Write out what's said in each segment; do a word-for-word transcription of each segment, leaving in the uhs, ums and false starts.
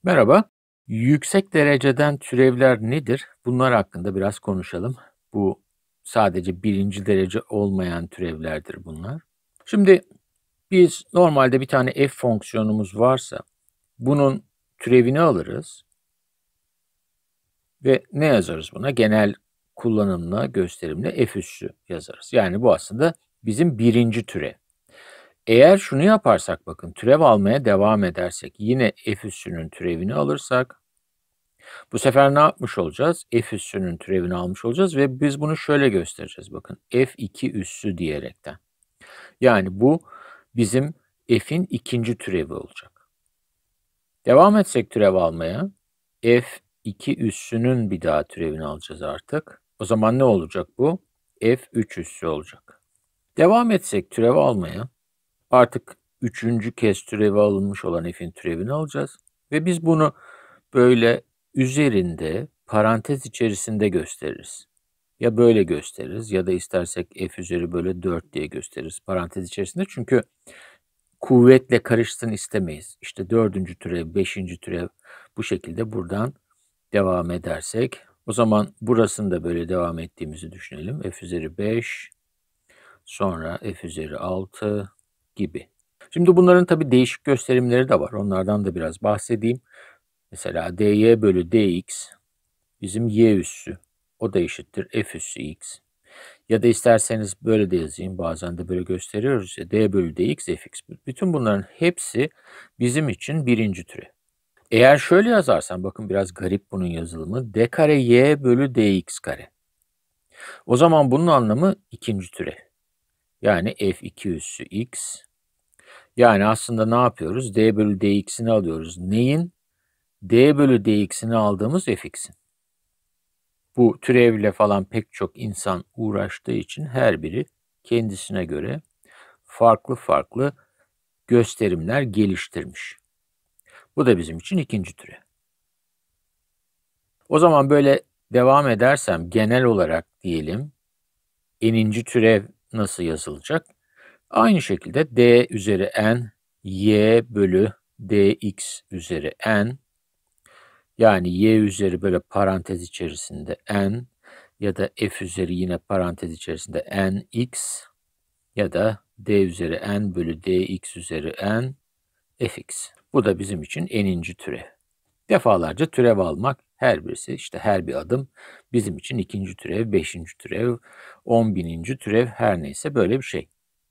Merhaba. Yüksek dereceden türevler nedir? Bunlar hakkında biraz konuşalım. Bu sadece birinci derece olmayan türevlerdir bunlar. Şimdi biz normalde bir tane f fonksiyonumuz varsa bunun türevini alırız ve ne yazarız buna? Genel kullanımla, gösterimle f üssü yazarız. Yani bu aslında bizim birinci türev. Eğer şunu yaparsak bakın türev almaya devam edersek yine f üssünün türevini alırsak bu sefer ne yapmış olacağız? F üssünün türevini almış olacağız ve biz bunu şöyle göstereceğiz bakın. F iki üssü diyerekten. Yani bu bizim f'in ikinci türevi olacak. Devam etsek türev almaya. F iki üssünün bir daha türevini alacağız artık. O zaman ne olacak bu? F üç üssü olacak. Devam etsek türev almaya. Artık üçüncü kez türevi alınmış olan f'in türevini alacağız. Ve biz bunu böyle üzerinde parantez içerisinde gösteririz. Ya böyle gösteririz ya da istersek f üzeri bölü dört diye gösteririz parantez içerisinde. Çünkü kuvvetle karışsın istemeyiz. İşte dördüncü türev, beşinci türev bu şekilde buradan devam edersek. O zaman burasını da böyle devam ettiğimizi düşünelim. F üzeri beş, sonra f üzeri altı gibi. Şimdi bunların tabii değişik gösterimleri de var. Onlardan da biraz bahsedeyim. Mesela dy bölü dx bizim y üssü. O da eşittir f üssü x. Ya da isterseniz böyle de yazayım. Bazen de böyle gösteriyoruz ya. D bölü dx fx. Bütün bunların hepsi bizim için birinci türev. Eğer şöyle yazarsam bakın biraz garip bunun yazılımı. D kare y bölü dx kare. O zaman bunun anlamı ikinci türev. Yani f iki üssü x. Yani aslında ne yapıyoruz? D bölü dx'ini alıyoruz. Neyin? D bölü dx'ini aldığımız fx'in. Bu türevle falan pek çok insan uğraştığı için her biri kendisine göre farklı farklı gösterimler geliştirmiş. Bu da bizim için ikinci türev. O zaman böyle devam edersem genel olarak diyelim n'inci türev nasıl yazılacak? Aynı şekilde d üzeri n y bölü dx üzeri n, yani y üzeri böyle parantez içerisinde n ya da f üzeri yine parantez içerisinde nx ya da d üzeri n bölü dx üzeri n fx. Bu da bizim için n'inci türev. Defalarca türev almak, her birisi işte her bir adım bizim için ikinci türev, beşinci türev, on bininci türev, her neyse böyle bir şey.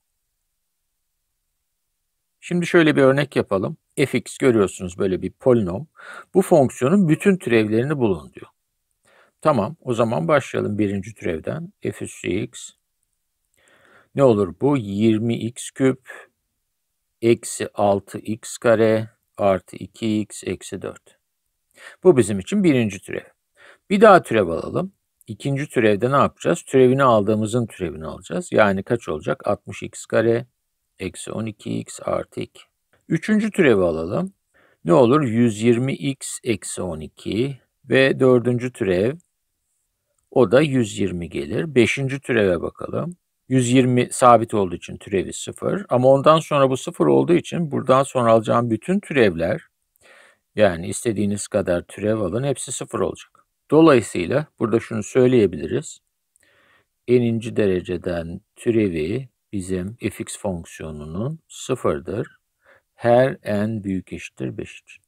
Şimdi şöyle bir örnek yapalım. Fx görüyorsunuz böyle bir polinom. Bu fonksiyonun bütün türevlerini bulun diyor. Tamam, o zaman başlayalım birinci türevden. F üssü x. Ne olur bu? yirmi x küp eksi altı x kare artı iki x eksi dört. Bu bizim için birinci türev. Bir daha türev alalım. İkinci türevde ne yapacağız? Türevini aldığımızın türevini alacağız. Yani kaç olacak? altmış x kare eksi on iki x artı iki. Üçüncü türevi alalım. Ne olur? yüz yirmi x eksi on iki ve dördüncü türev, o da yüz yirmi gelir. Beşinci türeve bakalım. yüz yirmi sabit olduğu için türevi sıfır. Ama ondan sonra bu sıfır olduğu için buradan sonra alacağım bütün türevler, yani istediğiniz kadar türev alın, hepsi sıfır olacak. Dolayısıyla burada şunu söyleyebiliriz. N'inci dereceden türevi bizim fx fonksiyonunun sıfırdır. Her n büyük eşittir beş için.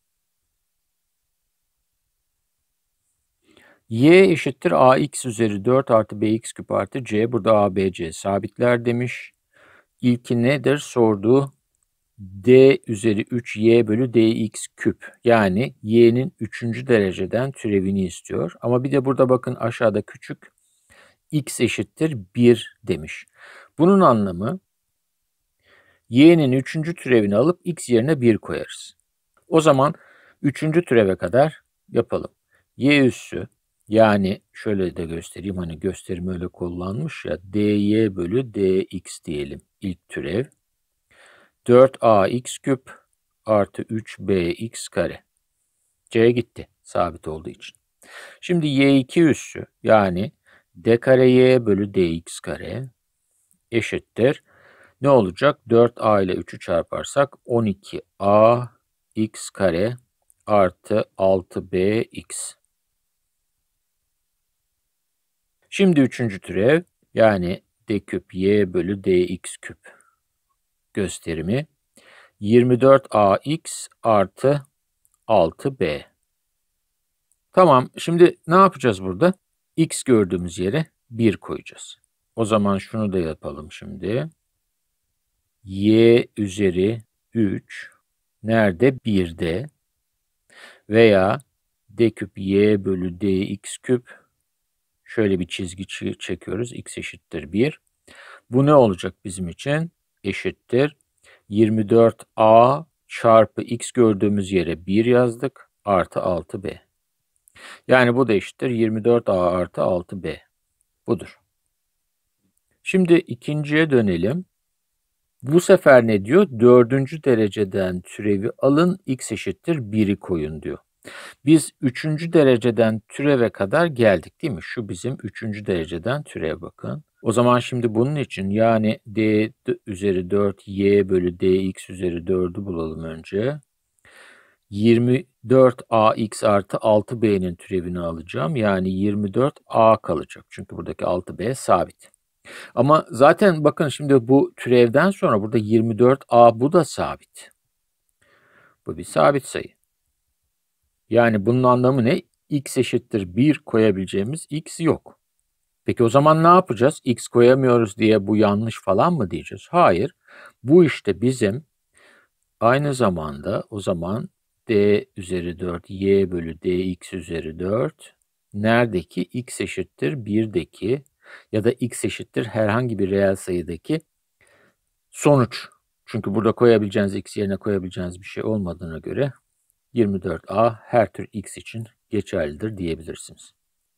Y eşittir ax üzeri dört artı bx küp artı c. Burada a, b, c sabitler demiş. İlki nedir? Sorduğu d üzeri üç y bölü dx küp. Yani y'nin üçüncü dereceden türevini istiyor. Ama bir de burada bakın aşağıda küçük x eşittir bir demiş. Bunun anlamı y'nin üçüncü türevini alıp x yerine bir koyarız. O zaman üçüncü türeve kadar yapalım. Y üssü, yani şöyle de göstereyim, hani gösterim öyle kullanmış ya, dy bölü dx diyelim ilk türev. dört ax küp artı üç bx kare. C gitti sabit olduğu için. Şimdi y iki üssü, yani d kare y bölü dx kare eşittir. Ne olacak? dört a ile üçü çarparsak on iki a x kare artı altı b x. Şimdi üçüncü türev, yani d küp y bölü dx küp gösterimi yirmi dört a x artı altı b. Tamam, şimdi ne yapacağız burada? X gördüğümüz yere bir koyacağız. O zaman şunu da yapalım şimdi. Y üzeri üç nerede? birde veya d küp y bölü dx küp, şöyle bir çizgi çekiyoruz. X eşittir bir. Bu ne olacak bizim için? Eşittir yirmi dört a çarpı x gördüğümüz yere bir yazdık. Artı altı b. Yani bu da eşittir yirmi dört a artı altı b. Budur. Şimdi ikinciye dönelim. Bu sefer ne diyor? Dördüncü dereceden türevi alın, x eşittir bir'i koyun diyor. Biz üçüncü dereceden türeve kadar geldik değil mi? Şu bizim üçüncü dereceden türeve bakın. O zaman şimdi bunun için, yani d üzeri dört y bölü dx üzeri dördü bulalım önce. yirmi dört a x artı altı b'nin türevini alacağım. Yani yirmi dört a kalacak. Çünkü buradaki altı b sabit. Ama zaten bakın şimdi bu türevden sonra burada yirmi dört a bu da sabit. Bu bir sabit sayı. Yani bunun anlamı ne? X eşittir bir koyabileceğimiz x yok. Peki o zaman ne yapacağız? X koyamıyoruz diye bu yanlış falan mı diyeceğiz? Hayır. Bu işte bizim aynı zamanda o zaman d üzeri dört y bölü dx üzeri dört neredeki x eşittir birdeki ya da x eşittir herhangi bir reel sayıdaki sonuç. Çünkü burada koyabileceğiniz x yerine koyabileceğiniz bir şey olmadığına göre yirmi dört a her tür x için geçerlidir diyebilirsiniz.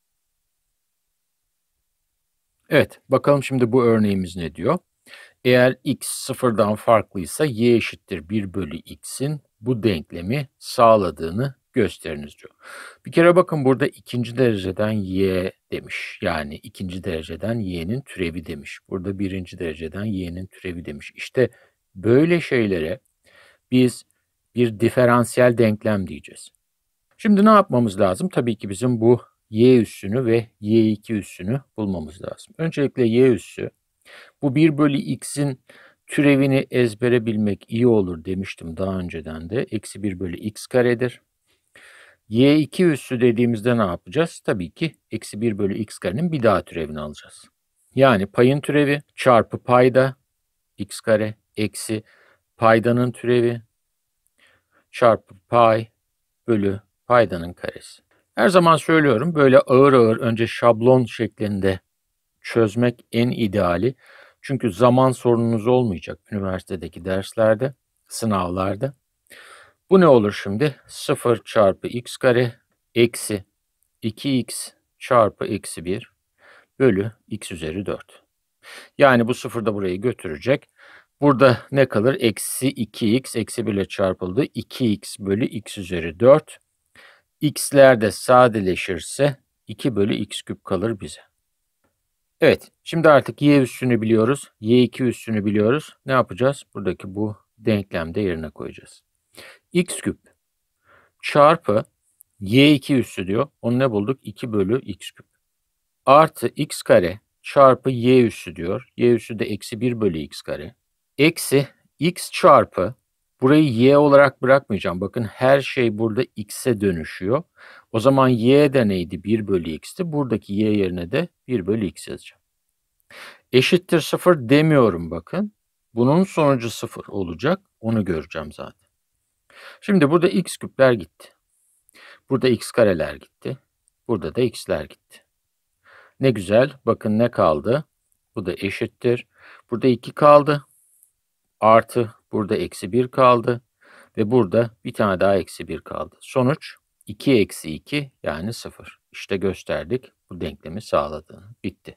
Evet, bakalım şimdi bu örneğimiz ne diyor? Eğer x sıfırdan farklıysa y eşittir bir bölü x'in bu denklemi sağladığını gösteriniz diyor. Bir kere bakın burada ikinci dereceden y demiş. Yani ikinci dereceden y'nin türevi demiş. Burada birinci dereceden y'nin türevi demiş. İşte böyle şeylere biz bir diferansiyel denklem diyeceğiz. Şimdi ne yapmamız lazım? Tabii ki bizim bu y üssünü ve y iki üssünü bulmamız lazım. Öncelikle y üssü, bu bir bölü x'in türevini ezbere bilmek iyi olur demiştim daha önceden de. Eksi bir bölü x karedir. y iki üssü dediğimizde ne yapacağız? Tabii ki eksi bir bölü x karenin bir daha türevini alacağız. Yani payın türevi çarpı payda x kare eksi paydanın türevi çarpı pay bölü paydanın karesi. Her zaman söylüyorum, böyle ağır ağır önce şablon şeklinde çözmek en ideali. Çünkü zaman sorununuz olmayacak üniversitedeki derslerde, sınavlarda. Bu ne olur şimdi? sıfır çarpı x kare eksi iki x çarpı eksi bir bölü x üzeri dört. Yani bu sıfır da burayı götürecek. Burada ne kalır? Eksi iki x eksi bir ile çarpıldı. iki x bölü x üzeri dört. X'ler de sadeleşirse iki bölü x küp kalır bize. Evet, şimdi artık y üssünü biliyoruz. y iki üssünü biliyoruz. Ne yapacağız? Buradaki bu denklemde yerine koyacağız. X küp çarpı y iki üssü diyor. Onu ne bulduk? iki bölü x küp. Artı x kare çarpı y üssü diyor. Y üssü de eksi bir bölü x kare. Eksi x çarpı, burayı y olarak bırakmayacağım. Bakın her şey burada x'e dönüşüyor. O zaman y de neydi? bir bölü x'ti. Buradaki y yerine de bir bölü x yazacağım. Eşittir sıfır demiyorum bakın. Bunun sonucu sıfır olacak. Onu göreceğim zaten. Şimdi burada x küpler gitti. Burada x kareler gitti. Burada da x'ler gitti. Ne güzel. Bakın ne kaldı? Bu da eşittir. Burada iki kaldı. Artı burada eksi bir kaldı. Ve burada bir tane daha eksi bir kaldı. Sonuç iki eksi iki yani sıfır. İşte gösterdik bu denklemi sağladığını. Bitti.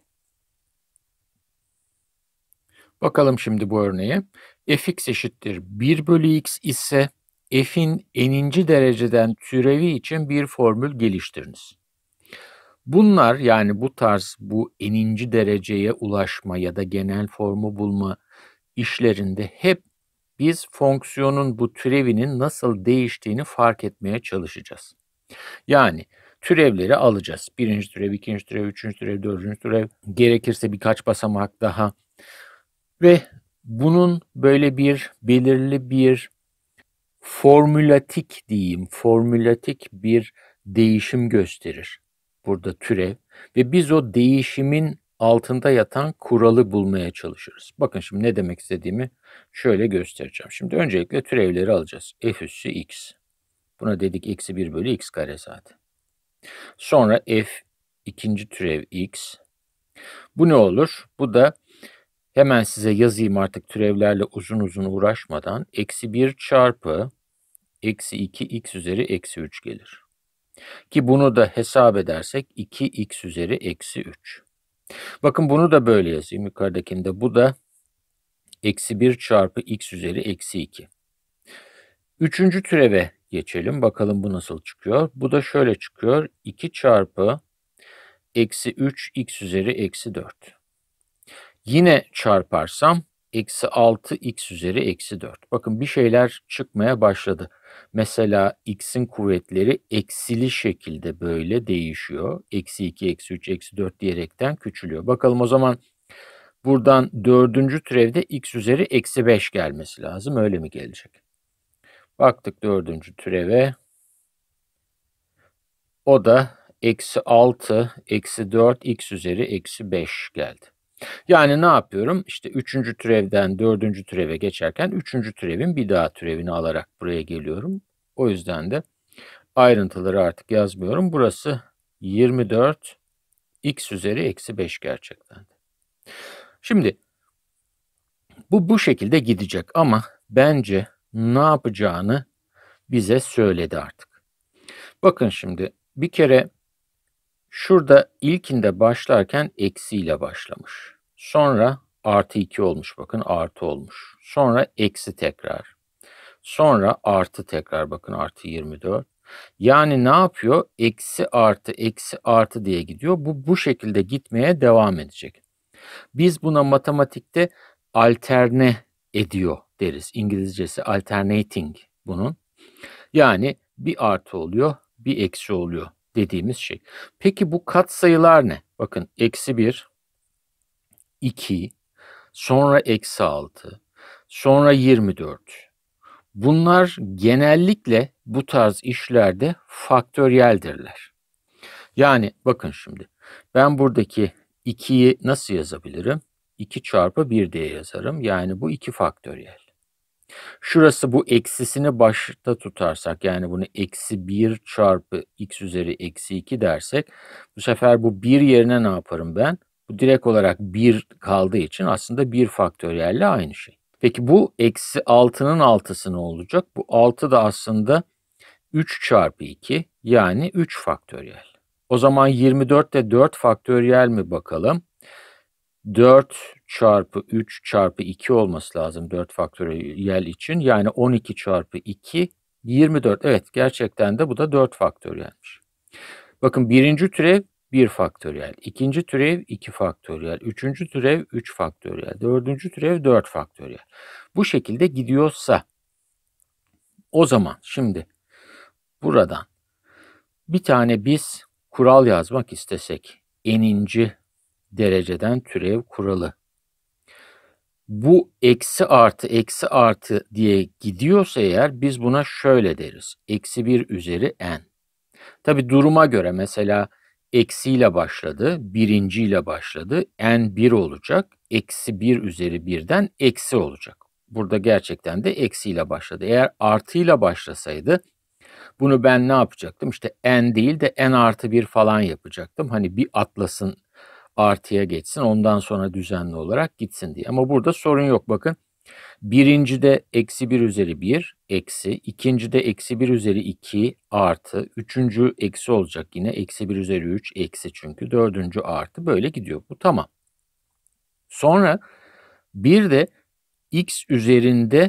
Bakalım şimdi bu örneğe. Fx eşittir bir bölü x ise f'in n'inci dereceden türevi için bir formül geliştiriniz. Bunlar, yani bu tarz bu n'inci dereceye ulaşma ya da genel formu bulma işlerinde hep biz fonksiyonun bu türevinin nasıl değiştiğini fark etmeye çalışacağız. Yani türevleri alacağız. Birinci türev, ikinci türev, üçüncü türev, dördüncü türev, gerekirse birkaç basamak daha. Ve bunun böyle bir belirli bir formülatik diyeyim, formülatik bir değişim gösterir burada türev. Ve biz o değişimin altında yatan kuralı bulmaya çalışırız. Bakın şimdi ne demek istediğimi şöyle göstereceğim. Şimdi öncelikle türevleri alacağız. F üssü x. Buna dedik eksi bir bölü x kare zaten. Sonra f ikinci türev x. Bu ne olur? Bu da hemen size yazayım artık türevlerle uzun uzun uğraşmadan. Eksi bir çarpı eksi iki x üzeri eksi üç gelir. Ki bunu da hesap edersek iki x üzeri eksi üç. Bakın bunu da böyle yazayım yukarıdakinde. Bu da eksi bir çarpı x üzeri eksi iki. Üçüncü türeve geçelim. Bakalım bu nasıl çıkıyor. Bu da şöyle çıkıyor. iki çarpı eksi üç x üzeri eksi dört. Yine çarparsam eksi altı x üzeri eksi dört. Bakın bir şeyler çıkmaya başladı. Mesela x'in kuvvetleri eksili şekilde böyle değişiyor. Eksi iki, eksi üç, eksi dört diyerekten küçülüyor. Bakalım o zaman buradan dördüncü türevde x üzeri eksi beş gelmesi lazım. Öyle mi gelecek? Baktık dördüncü türeve. O da eksi altı, eksi dört x üzeri eksi beş geldi. Yani ne yapıyorum? İşte üçüncü türevden dördüncü türeve geçerken üçüncü türevin bir daha türevini alarak buraya geliyorum. O yüzden de ayrıntıları artık yazmıyorum. Burası yirmi dört x üzeri eksi beş gerçekten. Şimdi bu bu şekilde gidecek ama bence ne yapacağını bize söyledi artık. Bakın şimdi bir kere şurada ilkinde başlarken eksiyle başlamış. Sonra artı iki olmuş bakın artı olmuş. Sonra eksi tekrar. Sonra artı tekrar bakın artı yirmi dört. Yani ne yapıyor? Eksi artı eksi artı diye gidiyor. Bu bu şekilde gitmeye devam edecek. Biz buna matematikte alterne ediyor deriz. İngilizcesi alternating bunun. Yani bir artı oluyor, bir eksi oluyor dediğimiz şey. Peki bu katsayılar ne? Bakın eksi bir, iki, sonra eksi altı, sonra yirmi dört. Bunlar genellikle bu tarz işlerde faktöriyeldirler. Yani bakın şimdi ben buradaki ikiyi nasıl yazabilirim? iki çarpı bir diye yazarım. Yani bu iki faktöriyel. Şurası bu eksisini başta tutarsak yani bunu eksi bir çarpı x üzeri eksi iki dersek bu sefer bu bir yerine ne yaparım ben? Bu direkt olarak bir kaldığı için aslında bir faktöriyelle aynı şey. Peki bu eksi altının altısı ne olacak? Bu altı da aslında üç çarpı iki yani üç faktöriyel. O zaman yirmi dört de dört faktöriyel mi bakalım? dört çarpı üç çarpı iki olması lazım dört faktöriyel için. Yani on iki çarpı iki yirmi dört. Evet gerçekten de bu da dört faktöriyelmiş. Bakın birinci türev bir faktöriyel, ikinci türev iki faktöriyel, üçüncü türev üç faktöriyel, dördüncü türev dört faktöriyel. Bu şekilde gidiyorsa o zaman şimdi buradan bir tane biz kural yazmak istesek eninci dereceden türev kuralı. Bu eksi artı eksi artı diye gidiyorsa eğer biz buna şöyle deriz. Eksi bir üzeri n. Tabi duruma göre mesela eksiyle başladı, birinciyle başladı. N bir olacak. Eksi bir üzeri birden eksi olacak. Burada gerçekten de eksiyle başladı. Eğer artıyla başlasaydı bunu ben ne yapacaktım? İşte n değil de n artı bir falan yapacaktım. Hani bir atlasın artıya geçsin ondan sonra düzenli olarak gitsin diye. Ama burada sorun yok bakın. Birincide eksi bir üzeri bir eksi, ikincide eksi bir üzeri iki artı, üçüncü eksi olacak yine eksi bir üzeri üç eksi çünkü dördüncü artı böyle gidiyor. Bu tamam. Sonra bir de x üzerinde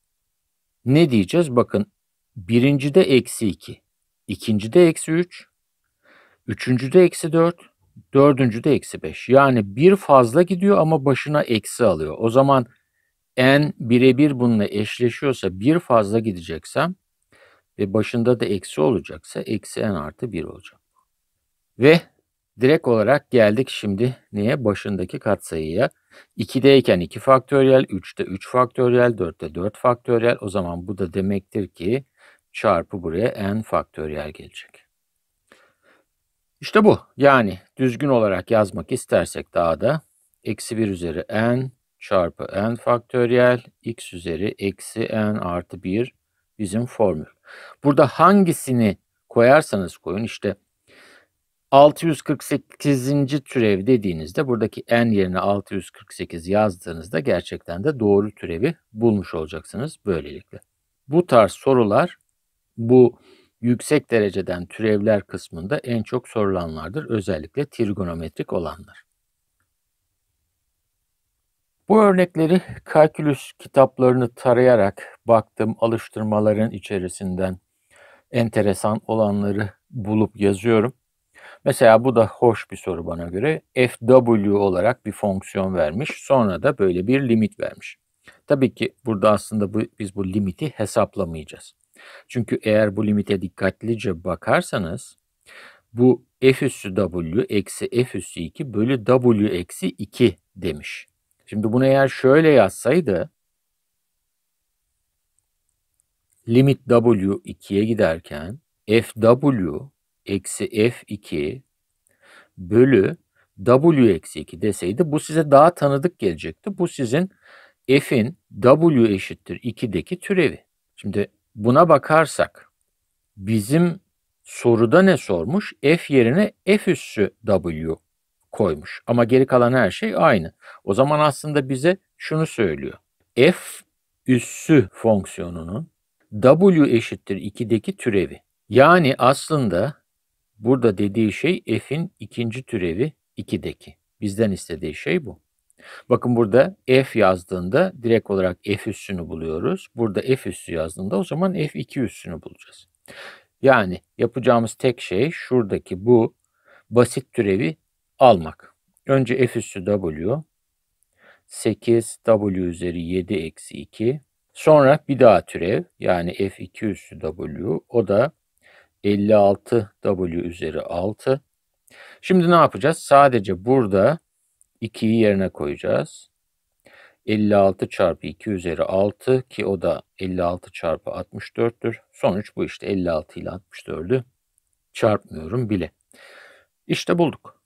ne diyeceğiz? Bakın birincide eksi iki, ikincide eksi üç, üçüncüde eksi dört, dördüncüde eksi beş. Yani bir fazla gidiyor ama başına eksi alıyor. O zaman n birebir bununla eşleşiyorsa bir fazla gideceksem ve başında da eksi olacaksa eksi n artı bir olacak. Ve direkt olarak geldik şimdi neye? Başındaki katsayıya. ikideyken iki faktöriyel, üçte üç faktöriyel, dörtte dört faktöriyel. O zaman bu da demektir ki çarpı buraya n faktöriyel gelecek. İşte bu. Yani düzgün olarak yazmak istersek daha da eksi bir üzeri n çarpı n faktöriyel x üzeri eksi n artı bir bizim formül. Burada hangisini koyarsanız koyun işte altı yüz kırk sekizinci türev dediğinizde buradaki n yerine altı yüz kırk sekiz yazdığınızda gerçekten de doğru türevi bulmuş olacaksınız böylelikle. Bu tarz sorular bu yüksek dereceden türevler kısmında en çok sorulanlardır. Özellikle trigonometrik olanlar. Bu örnekleri kalkülüs kitaplarını tarayarak baktım, alıştırmaların içerisinden enteresan olanları bulup yazıyorum. Mesela bu da hoş bir soru bana göre. F W olarak bir fonksiyon vermiş. Sonra da böyle bir limit vermiş. Tabii ki burada aslında bu, biz bu limiti hesaplamayacağız. Çünkü eğer bu limite dikkatlice bakarsanız bu f üssü w eksi f üssü iki bölü w eksi iki demiş. Şimdi bunu eğer şöyle yazsaydı limit w ikiye giderken fw eksi f iki bölü w eksi iki deseydi bu size daha tanıdık gelecekti. Bu sizin f'in w eşittir iki'deki türevi. Şimdi buna bakarsak bizim soruda ne sormuş? F yerine f üssü w koymuş. Ama geri kalan her şey aynı. O zaman aslında bize şunu söylüyor. F üssü fonksiyonunun w eşittir iki'deki türevi. Yani aslında burada dediği şey f'in ikinci türevi iki'deki. Bizden istediği şey bu. Bakın burada f yazdığında direkt olarak f üssünü buluyoruz. Burada f üssü yazdığında o zaman f iki üssünü bulacağız. Yani yapacağımız tek şey şuradaki bu basit türevi almak. Önce f üssü w sekiz w üzeri yedi eksi iki. Sonra bir daha türev yani f iki üssü w o da elli altı w üzeri altı. Şimdi ne yapacağız? Sadece burada iki'yi yerine koyacağız. elli altı çarpı iki üzeri altı ki o da elli altı çarpı altmış dört'tür. Sonuç bu işte elli altı ile altmış dört'ü çarpmıyorum bile. İşte bulduk.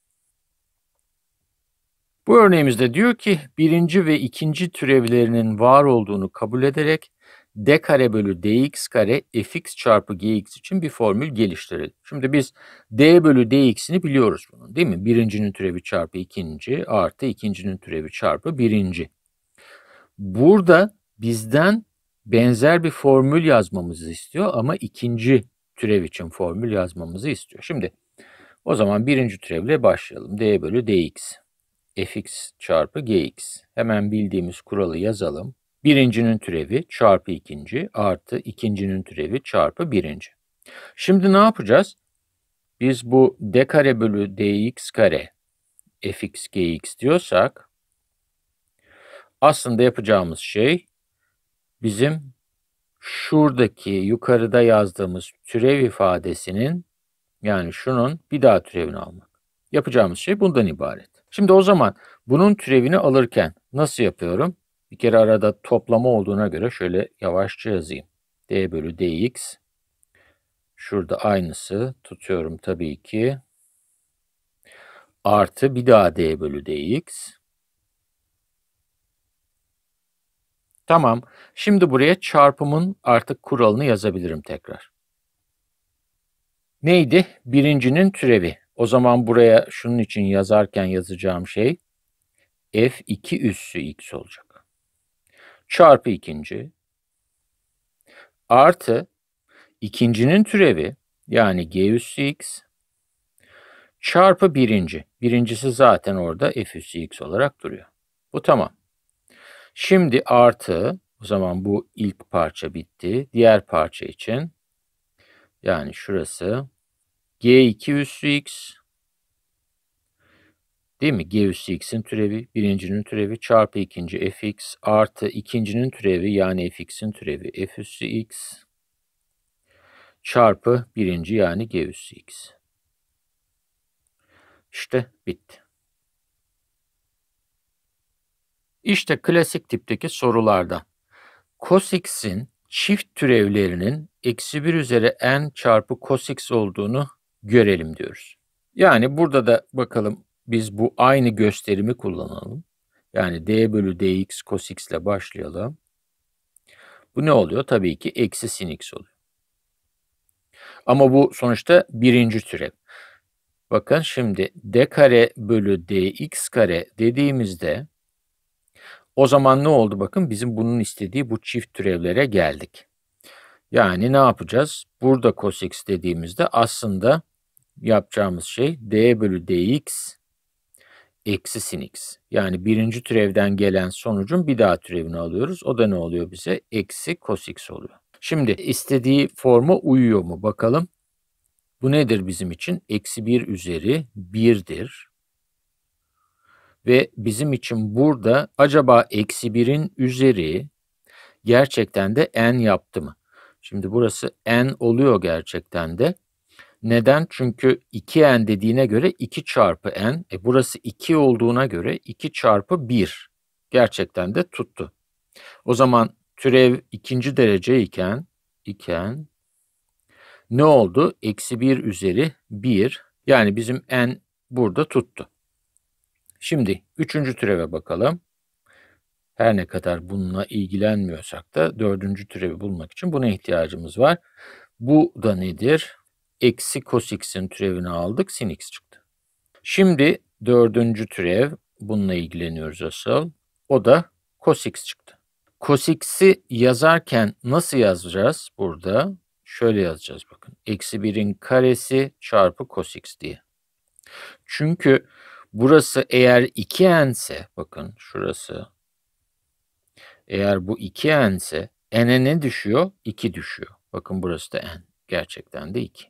Bu örneğimizde diyor ki birinci ve ikinci türevlerinin var olduğunu kabul ederek d kare bölü dx kare fx çarpı gx için bir formül geliştirelim. Şimdi biz d bölü dx'ini biliyoruz bunun değil mi? Birincinin türevi çarpı ikinci artı ikincinin türevi çarpı birinci. Burada bizden benzer bir formül yazmamızı istiyor ama ikinci türev için formül yazmamızı istiyor. Şimdi o zaman birinci türevle başlayalım. D bölü dx fx çarpı gx. Hemen bildiğimiz kuralı yazalım. Birincinin türevi çarpı ikinci artı ikincinin türevi çarpı birinci. Şimdi ne yapacağız? Biz bu d kare bölü dx kare fx gx diyorsak aslında yapacağımız şey bizim şuradaki yukarıda yazdığımız türev ifadesinin yani şunun bir daha türevini almak. Yapacağımız şey bundan ibaret. Şimdi o zaman bunun türevini alırken nasıl yapıyorum? Bir kere arada toplama olduğuna göre şöyle yavaşça yazayım. D bölü dx. Şurada aynısı tutuyorum tabii ki. Artı bir daha d bölü dx. Tamam. Şimdi buraya çarpımın artık kuralını yazabilirim tekrar. Neydi? Birincinin türevi. O zaman buraya şunun için yazarken yazacağım şey f iki üssü x olacak. Çarpı ikinci artı ikincinin türevi yani g üssü x çarpı birinci. Birincisi zaten orada f üssü x olarak duruyor. Bu tamam. Şimdi artı o zaman bu ilk parça bitti. Diğer parça için yani şurası g iki üssü x Değil mi? G üssü x'in türevi, birincinin türevi çarpı ikinci fx artı ikincinin türevi yani fx'in türevi f üssü x çarpı birinci yani g üssü x. İşte bitti. İşte klasik tipteki sorulardan. Cos x'in çift türevlerinin eksi bir üzeri n çarpı cos x olduğunu görelim diyoruz. Yani burada da bakalım biz bu aynı gösterimi kullanalım. Yani d bölü dx cos x ile başlayalım. Bu ne oluyor? Tabii ki eksi sin x oluyor. Ama bu sonuçta birinci türev. Bakın şimdi d kare bölü dx kare dediğimizde o zaman ne oldu? Bakın bizim bunun istediği bu çift türevlere geldik. Yani ne yapacağız? Burada cos x dediğimizde aslında yapacağımız şey d bölü dx eksi sin x. Yani birinci türevden gelen sonucun bir daha türevini alıyoruz. O da ne oluyor bize? Eksi cos x oluyor. Şimdi istediği forma uyuyor mu? Bakalım. Bu nedir bizim için? Eksi bir üzeri bir'dir. Ve bizim için burada acaba eksi birin üzeri gerçekten de n yaptı mı? Şimdi burası n oluyor gerçekten de. Neden? Çünkü iki n dediğine göre iki çarpı n. E burası iki olduğuna göre iki çarpı bir. Gerçekten de tuttu. O zaman türev ikinci derece iken, iken ne oldu? Eksi bir üzeri bir. Yani bizim n burada tuttu. Şimdi üçüncü türeve bakalım. Her ne kadar bununla ilgilenmiyorsak da dördüncü türevi bulmak için buna ihtiyacımız var. Bu da nedir? Eksi cos x'in türevini aldık, sin x çıktı. Şimdi dördüncü türev, bununla ilgileniyoruz asıl. O da cos x çıktı. Cos x'i yazarken nasıl yazacağız burada? Şöyle yazacağız bakın. Eksi birin karesi çarpı cos x diye. Çünkü burası eğer iki n ise, bakın şurası. Eğer bu iki n ise n'e ne düşüyor? iki düşüyor. Bakın burası da n. Gerçekten de iki.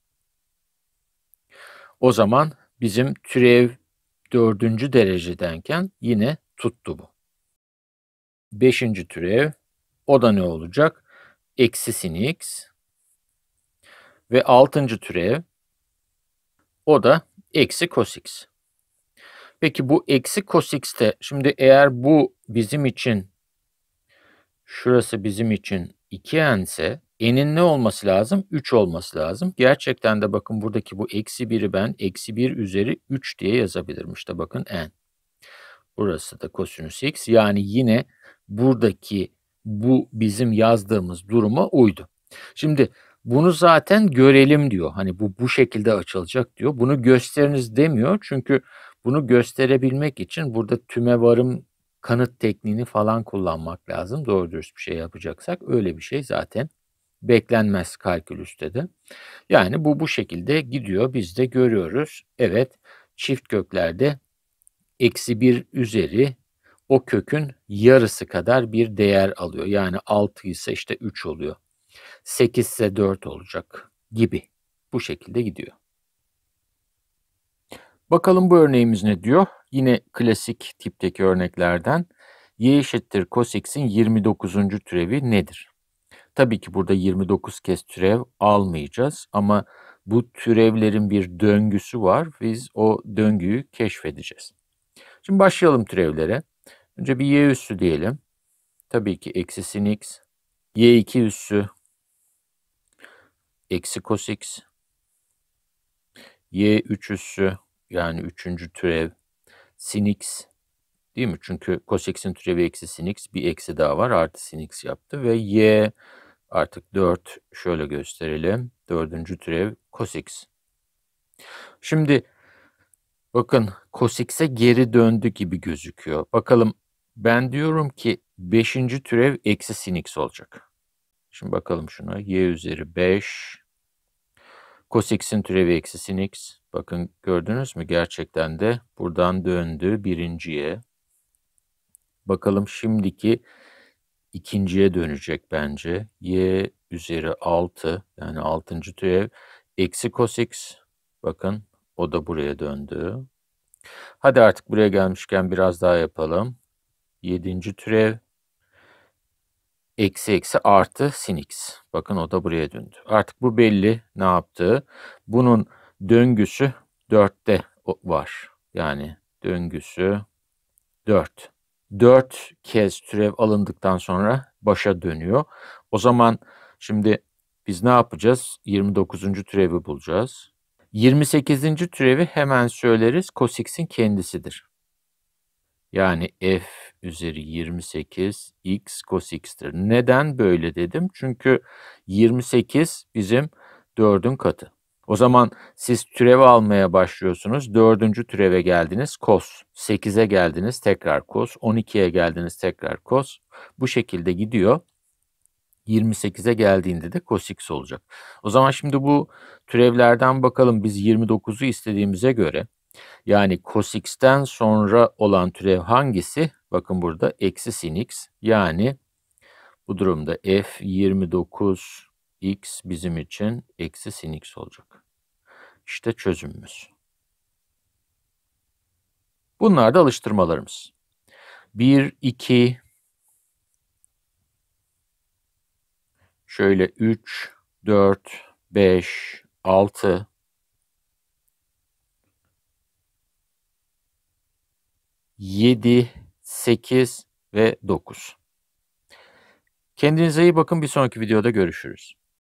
O zaman bizim türev dördüncü derecedenken yine tuttu bu. Beşinci türev, o da ne olacak? Eksi sin x. Ve altıncı türev, o da eksi cos x. Peki bu eksi cos x'te, şimdi eğer bu bizim için, şurası bizim için iki n ise, n'in ne olması lazım? üç olması lazım. Gerçekten de bakın buradaki bu eksi bir'i ben eksi bir üzeri üç diye yazabilirim. İşte bakın n. Burası da kosinüs x. Yani yine buradaki bu bizim yazdığımız duruma uydu. Şimdi bunu zaten görelim diyor. Hani bu bu şekilde açılacak diyor. Bunu gösteriniz demiyor. Çünkü bunu gösterebilmek için burada tümevarım kanıt tekniğini falan kullanmak lazım. Doğru dürüst bir şey yapacaksak öyle bir şey zaten beklenmez kalkülüste de. Yani bu bu şekilde gidiyor. Biz de görüyoruz. Evet, çift köklerde eksi bir üzeri o kökün yarısı kadar bir değer alıyor. Yani altı ise işte üç oluyor. sekiz ise dört olacak gibi. Bu şekilde gidiyor. Bakalım bu örneğimiz ne diyor? Yine klasik tipteki örneklerden. Y eşittir cos x'in yirmi dokuzuncu türevi nedir? Tabii ki burada yirmi dokuz kez türev almayacağız ama bu türevlerin bir döngüsü var. Biz o döngüyü keşfedeceğiz. Şimdi başlayalım türevlere. Önce bir y üssü diyelim. Tabii ki eksi sin x. y iki üssü eksi cos x. y üç üssü yani üçüncü türev sin x. Değil mi? Çünkü cos x'in türevi eksi sin x. Bir eksi daha var. Artı sin x yaptı. Ve y artık dört. Şöyle gösterelim. Dördüncü türev cos x. Şimdi bakın cos x'e geri döndü gibi gözüküyor. Bakalım, ben diyorum ki beşinci türev eksi sin x olacak. Şimdi bakalım şuna. Y üzeri beş. Cos x'in türevi eksi sin x. Bakın gördünüz mü? Gerçekten de buradan döndü birinciye. Bakalım şimdiki ikinciye dönecek bence. Y üzeri altı. Yani altıncı türev eksi cos x. Bakın o da buraya döndü. Hadi artık buraya gelmişken biraz daha yapalım. yedinci türev eksi eksi artı sin x. Bakın o da buraya döndü. Artık bu belli ne yaptığı. Bunun döngüsü dörtte var. Yani döngüsü dört. dört kez türev alındıktan sonra başa dönüyor. O zaman şimdi biz ne yapacağız? yirmi dokuzuncu türevi bulacağız. yirmi sekizinci türevi hemen söyleriz. Cos x'in kendisidir. Yani f üzeri yirmi sekiz x cos x'tir. Neden böyle dedim? Çünkü yirmi sekiz bizim dördün katı. O zaman siz türev almaya başlıyorsunuz. dördüncü türeve geldiniz cos. sekize geldiniz tekrar cos. on ikiye geldiniz tekrar cos. Bu şekilde gidiyor. yirmi sekize geldiğinde de cos x olacak. O zaman şimdi bu türevlerden bakalım. Biz yirmi dokuzu istediğimize göre, yani cos x'ten sonra olan türev hangisi? Bakın burada eksi sin x. Yani bu durumda f yirmi dokuz x bizim için eksi sin x olacak. İşte çözümümüz. Bunlar da alıştırmalarımız. bir, iki, şöyle üç, dört, beş, altı, yedi, sekiz ve dokuz. Kendinize iyi bakın. Bir sonraki videoda görüşürüz.